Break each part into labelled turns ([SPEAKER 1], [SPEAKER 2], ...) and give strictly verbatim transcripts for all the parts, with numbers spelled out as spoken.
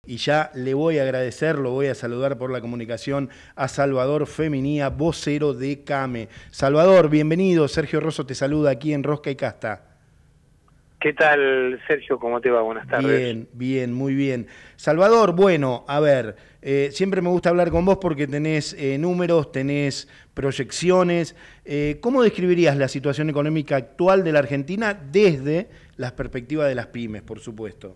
[SPEAKER 1] y ya le voy a agradecer, lo voy a saludar por la comunicación a Salvador Feminía, vocero de CAME. Salvador, bienvenido. Sergio Rosso te saluda aquí en Rosca y Casta.
[SPEAKER 2] ¿Qué tal, Sergio? ¿Cómo te va? Buenas tardes.
[SPEAKER 1] Bien, bien, muy bien. Salvador, bueno, a ver, eh, siempre me gusta hablar con vos porque tenés eh, números, tenés proyecciones. Eh, ¿Cómo describirías la situación económica actual de la Argentina desde las perspectivas de las pymes, por supuesto?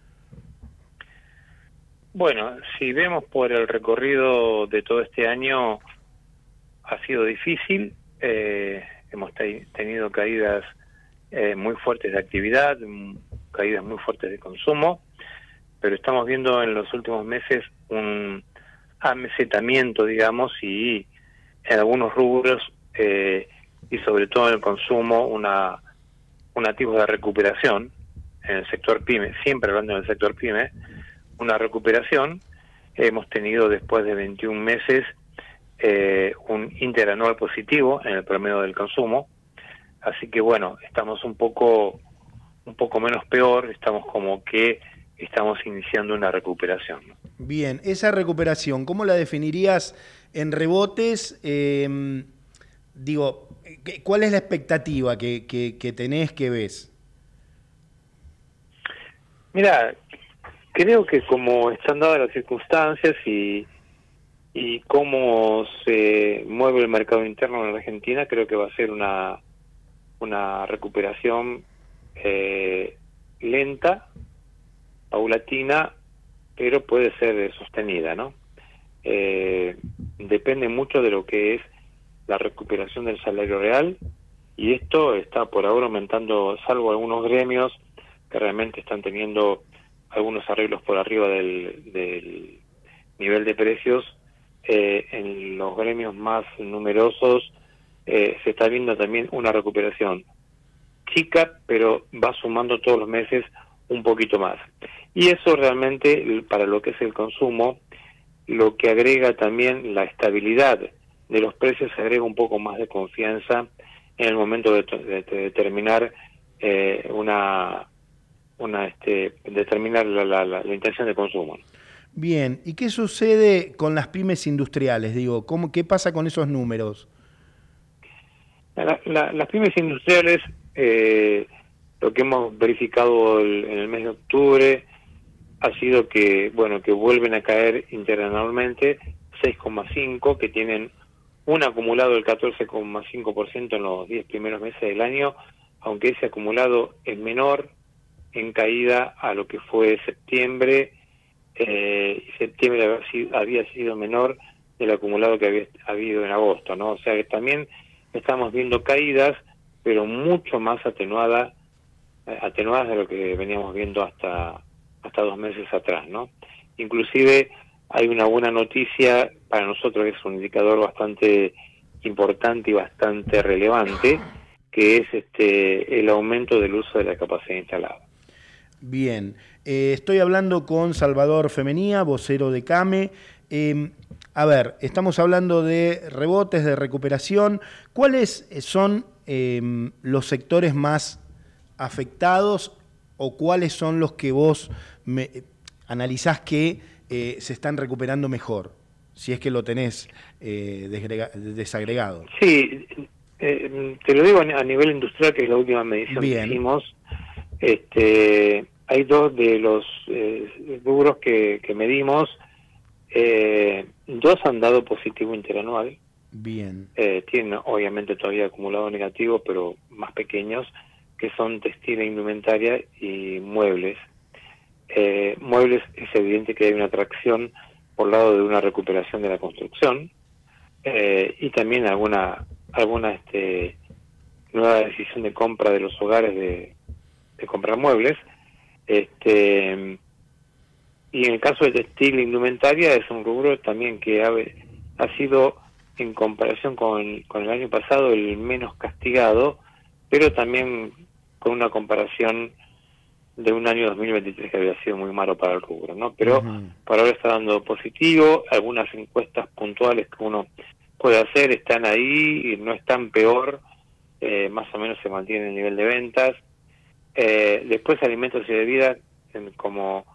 [SPEAKER 2] Bueno, si vemos por el recorrido de todo este año, ha sido difícil. Eh, hemos te tenido caídas Eh, muy fuertes de actividad, caídas muy fuertes de consumo, pero estamos viendo en los últimos meses un amesetamiento, digamos, y en algunos rubros, eh, y sobre todo en el consumo, una un atisbo de recuperación en el sector PYME, siempre hablando del sector PYME, una recuperación. Hemos tenido después de veintiún meses eh, un interanual positivo en el promedio del consumo. Así que bueno, estamos un poco un poco menos peor, estamos como que estamos iniciando una recuperación, ¿no?
[SPEAKER 1] Bien, esa recuperación, ¿cómo la definirías en rebotes? Eh, digo, ¿cuál es la expectativa que, que, que tenés, que ves?
[SPEAKER 2] Mira, creo que como están dadas las circunstancias y, y cómo se mueve el mercado interno en la Argentina, creo que va a ser una una recuperación eh, lenta, paulatina, pero puede ser sostenida, ¿no? Eh, depende mucho de lo que es la recuperación del salario real, y esto está por ahora aumentando, salvo algunos gremios que realmente están teniendo algunos arreglos por arriba del, del nivel de precios. Eh, en los gremios más numerosos Eh, se está viendo también una recuperación chica, pero va sumando todos los meses un poquito más. Y eso realmente, para lo que es el consumo, lo que agrega también la estabilidad de los precios, agrega un poco más de confianza en el momento de, de, de determinar eh, una, una este, determinar la, la, la, la intención de consumo.
[SPEAKER 1] Bien, ¿y qué sucede con las pymes industriales? Digo, ¿cómo, qué pasa con esos números?
[SPEAKER 2] La, la, las pymes industriales, eh, lo que hemos verificado el, en el mes de octubre ha sido que, bueno, que vuelven a caer interanualmente seis coma cinco, que tienen un acumulado del catorce coma cinco por ciento en los diez primeros meses del año, aunque ese acumulado es menor en caída a lo que fue septiembre, eh, y septiembre había sido, había sido menor del acumulado que había habido en agosto, ¿no? O sea que también estamos viendo caídas, pero mucho más atenuadas, atenuadas de lo que veníamos viendo hasta hasta dos meses atrás, ¿no? Inclusive hay una buena noticia para nosotros, que es un indicador bastante importante y bastante relevante, que es este el aumento del uso de la capacidad instalada.
[SPEAKER 1] Bien, eh, estoy hablando con Salvador Feminía, vocero de CAME. Eh, a ver, estamos hablando de rebotes, de recuperación. ¿Cuáles son eh, los sectores más afectados o cuáles son los que vos me, eh, analizás que eh, se están recuperando mejor? Si es que lo tenés eh, desagregado.
[SPEAKER 2] Sí, eh, te lo digo a nivel industrial, que es la última medición
[SPEAKER 1] Bien.
[SPEAKER 2] que hicimos. Este, hay dos de los eh, rubros que, que medimos. Eh, dos han dado positivo interanual.
[SPEAKER 1] Bien.
[SPEAKER 2] Eh, tienen obviamente todavía acumulado negativo, pero más pequeños, que son textil e indumentaria y muebles. Eh, muebles es evidente que hay una atracción por lado de una recuperación de la construcción, eh, y también alguna alguna este, nueva decisión de compra de los hogares de, de comprar muebles. Este, y en el caso de textil e indumentaria es un rubro también que ha, ha sido, en comparación con, con el año pasado, el menos castigado, pero también con una comparación de un año dos mil veintitrés que había sido muy malo para el rubro, ¿no? Pero uh-huh. Por ahora está dando positivo. Algunas encuestas puntuales que uno puede hacer están ahí y no están peor, eh, más o menos se mantiene el nivel de ventas. Eh, después alimentos y bebidas, en, como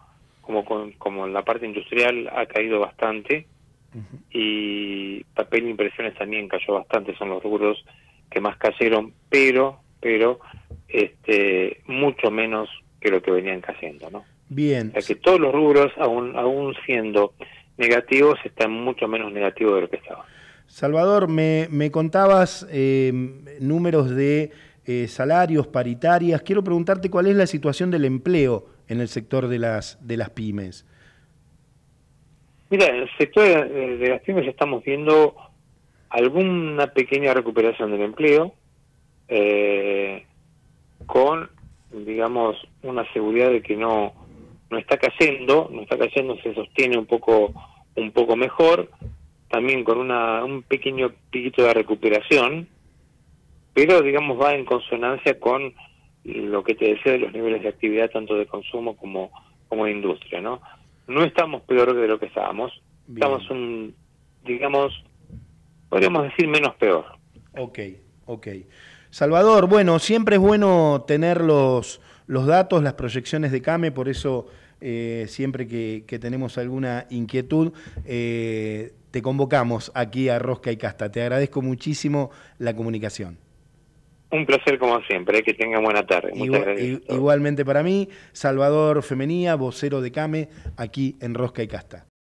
[SPEAKER 2] como, con, como en la parte industrial ha caído bastante, uh-huh. y papel e impresiones también cayó bastante, son los rubros que más cayeron, pero, pero este, mucho menos que lo que venían cayendo, ¿no?
[SPEAKER 1] Bien.
[SPEAKER 2] O sea que todos los rubros, aún, aún siendo negativos, están mucho menos negativos de lo que estaban.
[SPEAKER 1] Salvador, me, me contabas eh, números de eh, salarios, paritarias. Quiero preguntarte cuál es la situación del empleo en el sector de las, de las pymes.
[SPEAKER 2] Mira, en el sector de, de las pymes estamos viendo alguna pequeña recuperación del empleo, eh, con, digamos, una seguridad de que no, no está cayendo, no está cayendo, se sostiene un poco, un poco mejor, también con una, un pequeño piquito de recuperación, pero digamos va en consonancia con lo que te decía de los niveles de actividad tanto de consumo como, como de industria, ¿no? No estamos peor de lo que estábamos, Bien. estamos un, digamos, podríamos decir menos peor.
[SPEAKER 1] Ok, ok. Salvador, bueno, siempre es bueno tener los, los datos, las proyecciones de CAME, por eso eh, siempre que, que tenemos alguna inquietud, eh, te convocamos aquí a Rosca y Casta. Te agradezco muchísimo la comunicación.
[SPEAKER 2] Un placer como siempre, que tengan buena tarde. Muchas
[SPEAKER 1] Igual,
[SPEAKER 2] gracias.
[SPEAKER 1] Igualmente para mí, Salvador Femenía, vocero de CAME, aquí en Rosca y Casta.